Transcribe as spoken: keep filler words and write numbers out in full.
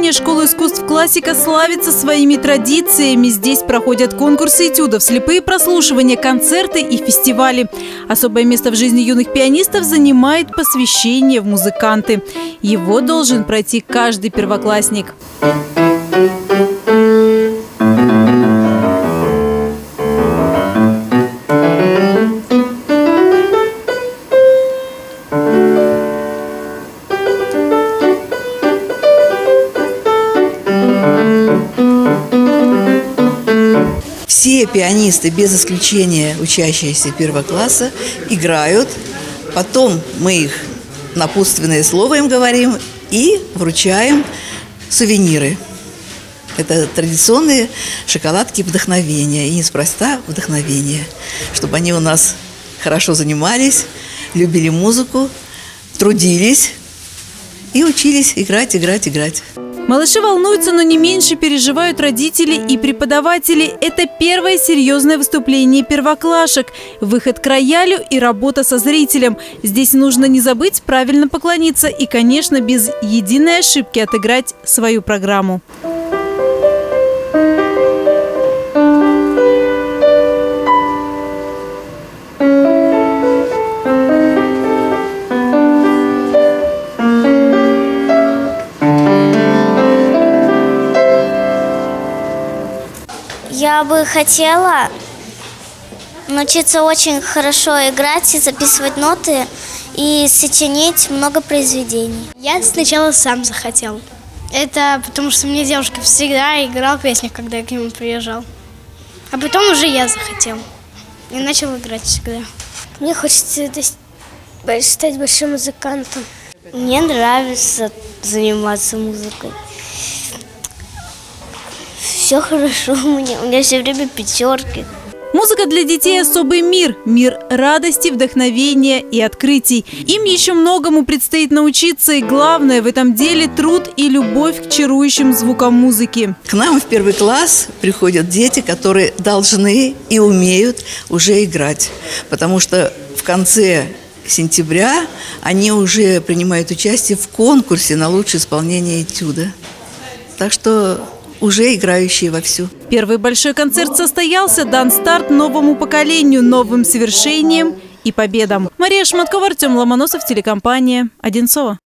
образования школа искусств «Классика» славится своими традициями. Здесь проходят конкурсы этюдов, слепые прослушивания, концерты и фестивали. Особое место в жизни юных пианистов занимает посвящение в музыканты. Его должен пройти каждый первоклассник. Все пианисты, без исключения учащиеся первого класса, играют. Потом мы их напутственное слово им говорим и вручаем сувениры. Это традиционные шоколадки вдохновения. И неспроста вдохновение. Чтобы они у нас хорошо занимались, любили музыку, трудились и учились играть, играть, играть. Малыши волнуются, но не меньше переживают родители и преподаватели. Это первое серьезное выступление первоклашек. Выход к роялю и работа со зрителем. Здесь нужно не забыть правильно поклониться и, конечно, без единой ошибки отыграть свою программу. Я бы хотела научиться очень хорошо играть и записывать ноты и сочинить много произведений. Я сначала сам захотел. Это потому что мне дедушка всегда играл песни, когда я к нему приезжал. А потом уже я захотел и начал играть всегда. Мне хочется стать большим музыкантом. Мне нравится заниматься музыкой. Все хорошо у меня, у меня все время пятерки. Музыка для детей – особый мир. Мир радости, вдохновения и открытий. Им еще многому предстоит научиться. И главное в этом деле – труд и любовь к чарующим звукам музыки. К нам в первый класс приходят дети, которые должны и умеют уже играть. Потому что в конце сентября они уже принимают участие в конкурсе на лучшее исполнение этюда. Так что уже играющие вовсю. Первый большой концерт состоялся, дан старт новому поколению, новым свершениям и победам. Мария Шматкова, Артем Ломоносов, телекомпания «Одинцово».